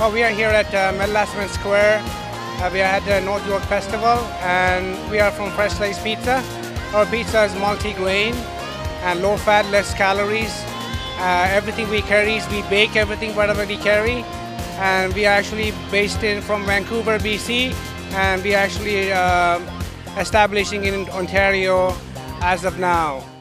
Oh, we are here at Mellasman Square. We are at the North York Festival, and we are from Fresh Slice Pizza. Our pizza is multi-grain and low fat, less calories. Everything we carry, we bake everything whatever we carry. And we are actually based from Vancouver, BC, and we are actually establishing in Ontario as of now.